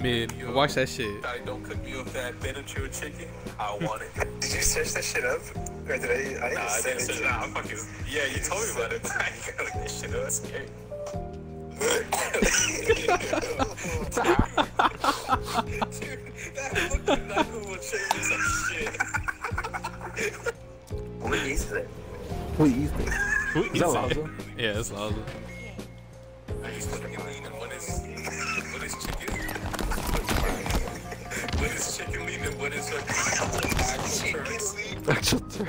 mid. Watch that shit. I don't cook me with that Benadryl chicken. I want it. Did you search that shit up? Or did I Nah, I didn't say that. I'm fucking. Yeah, you told me about it. I gotta look this shit up. That's scary. Dude, that fucking knuckle will change some shit. What is it? Who eats it? Who Is eats that it? Lazo? Yeah, it's Lazo. I used to fucking lean and what is chicken? What is chicken lean and what is Actual turn.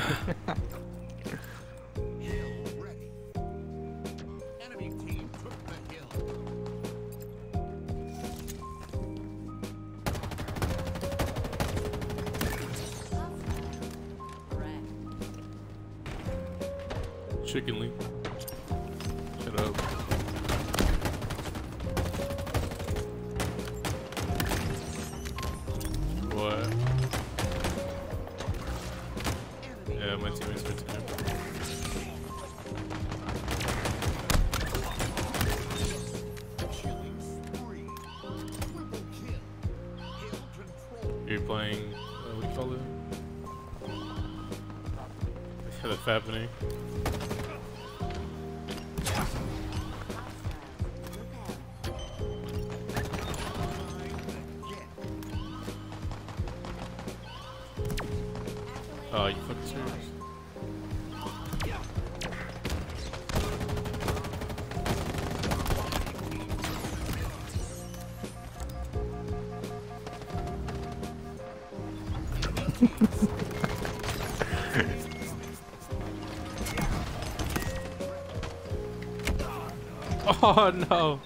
Chicken lean. Shut up. What? Yeah, my teammates are too. You're playing, what do you call it? Yeah, that's happening. Oh, you fucking serious? Oh no!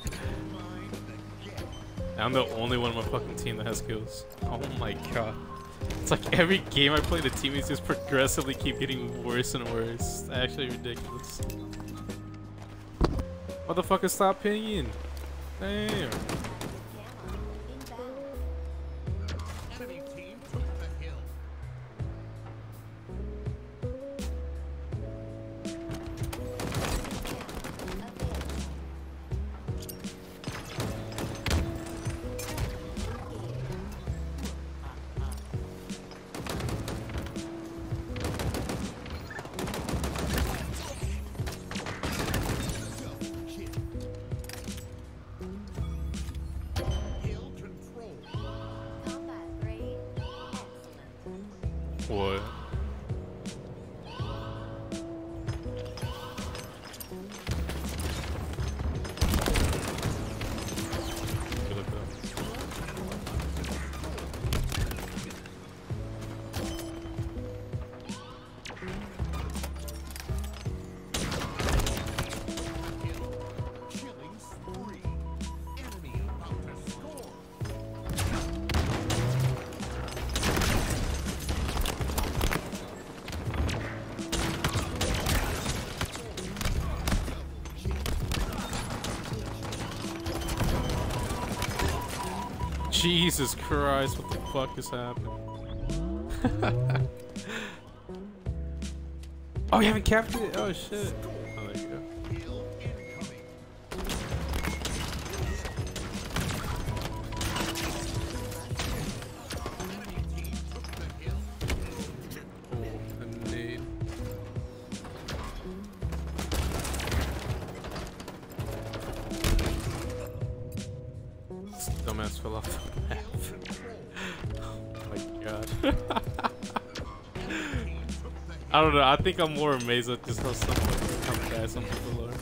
I'm the only one on my fucking team that has kills. Oh my god. It's like every game I play, the teammates just progressively keep getting worse and worse. It's actually ridiculous. Motherfucker, stop pinging! Damn. What? Good luck though. Jesus Christ, what the fuck is happening? Oh, you haven't captured it? Oh shit. Oh, there you go. Oh, a nade. This dumbass fell off the map. Oh my god. I don't know, I think I'm more amazed at just how fast some people are.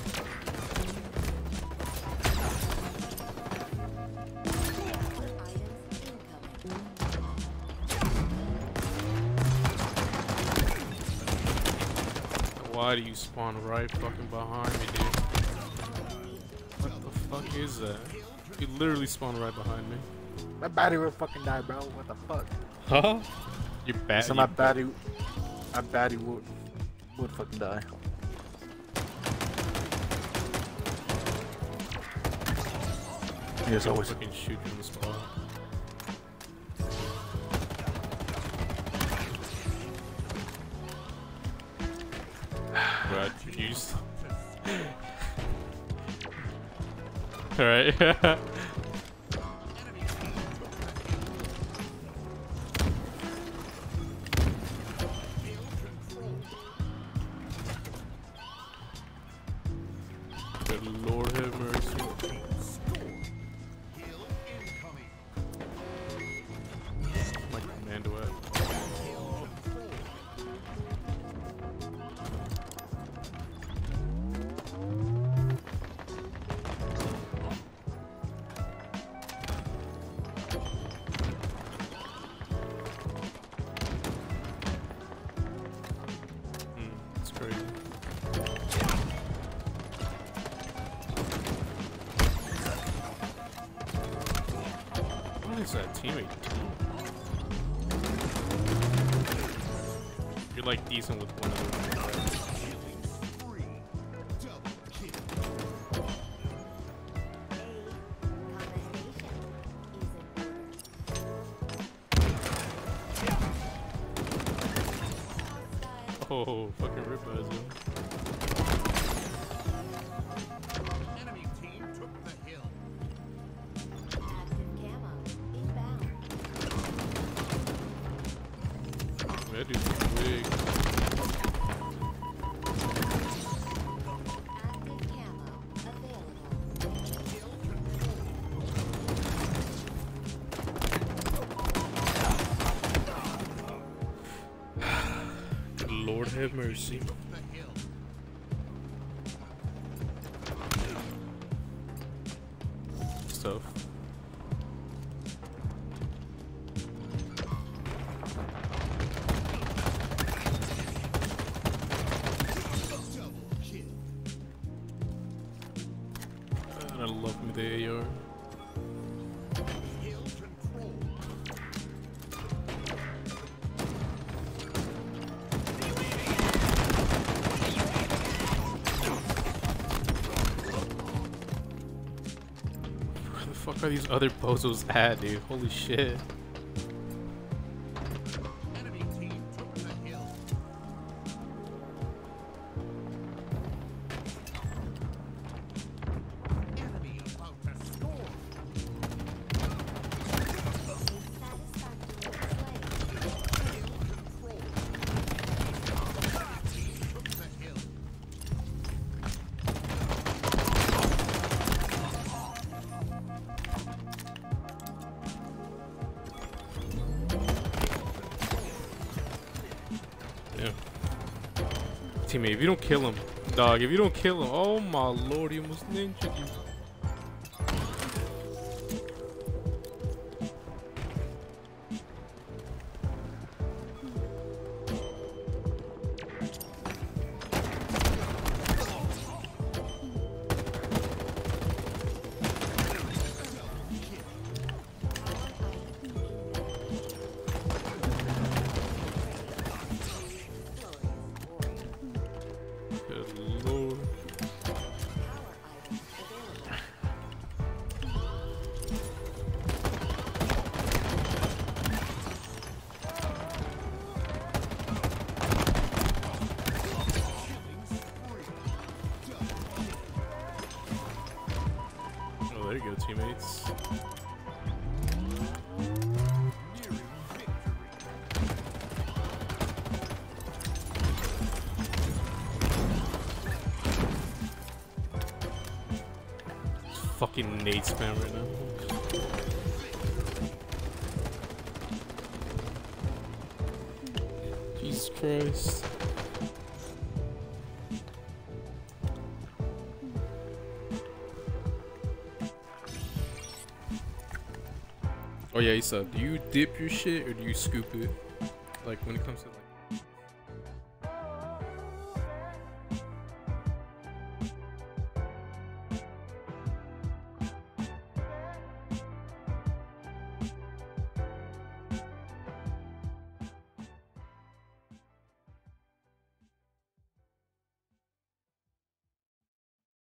Why do you spawn right fucking behind me, dude? What the fuck is that? You literally spawn right behind me. My battery would fucking die, bro. What the fuck? Huh? Your bat? So my battery would fucking die. Yes, I always. fucking shoot in the spot. Bro, confused. Alright. Lord have mercy. My commando at. It's crazy. What is that teammate doing? You're like decent with one of them. Oh, fucking rip eyes, yo. Enemy team took the hill. Active camo inbound. That dude's big. Active camo available. Lord have mercy. Took the hill. It's tough. Double kill. And I love me the AR. Hill control. Where the fuck are these other bozos at, dude? Holy shit. Enemy team took the hill. Enemy about to score. Satisfactory Hill control. Enemy team slay. took the hill. Yeah. Teammate, if you don't kill him, dog, if you don't kill him, oh my lord, he almost ninja'd you. Good lord. Power item available. Oh, there you go, teammates. Nearing victory. Fucking nade spam right now. Jesus Christ. Oh yeah, Issa, do you dip your shit or do you scoop it? Like when it comes to like